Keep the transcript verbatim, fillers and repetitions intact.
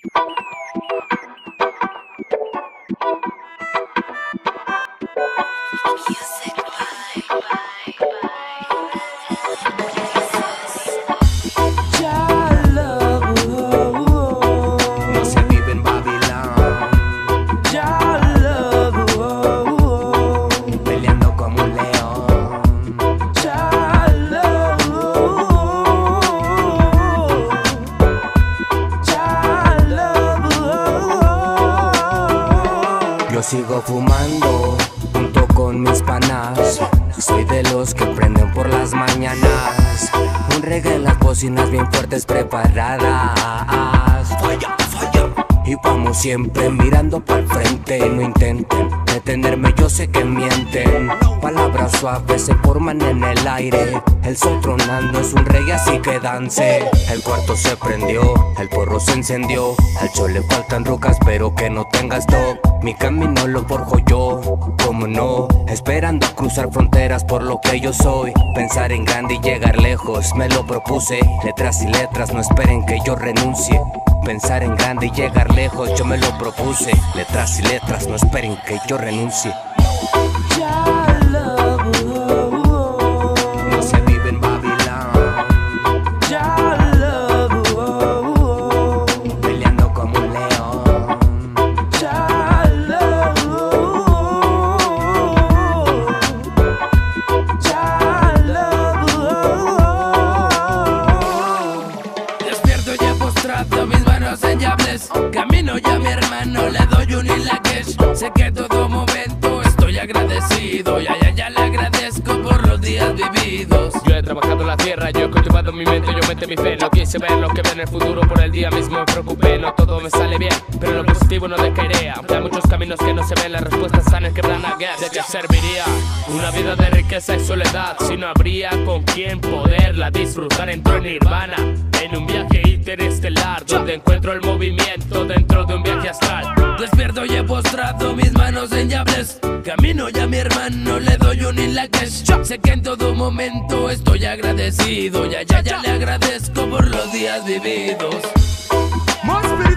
Yo sigo fumando junto con mis panas. Soy de los que prenden por las mañanas. Un reggae en las bocinas bien fuertes preparadas. Falla, falla. Y vamos siempre mirando pa'l frente. No intenten detenerme, yo sé que mienten. Palabras suaves se forman en el aire. El sol tronando es un reggae así que dance. El cuarto se prendió, el porro se encendió. Al chole le faltan rocas pero que no tenga stock. Mi camino lo forjo yo, como no, esperando a cruzar fronteras por lo que yo soy. Pensar en grande y llegar lejos, me lo propuse. Letras y letras, no esperen que yo renuncie. Pensar en grande y llegar lejos, yo me lo propuse. Letras y letras, no esperen que yo renuncie. No se vive en Babilón. Peleando como un león. Despierto ya postrado, mis manos en llaves. Camino ya a mi hermano, le doy un hilaquesh. Sé que todo momento estoy agradecido. Ya, ya, ya le agradezco por los días vividos. Yo he trabajado la tierra, yo he cultivado mi mente, yo metí mi fe. No quise ver lo que ve en el futuro, por el día mismo me preocupé. No todo me sale bien, pero lo positivo no decaeré. Aunque hay muchos caminos que no se ven, las respuestas están en que plan a guess. ¿De qué serviría una vida de riqueza y soledad si no habría con quien poderla disfrutar? Entro en nirvana, en un viaje interestelar, donde encuentro el movimiento dentro de un viaje astral. Despierto ya postrado, mis manos en llaves. Camino ya a mi hermano, le doy un hilaquesh. Sé que en todo momento estoy agradecido. Ya, ya, ya le agradezco por los días vividos. Más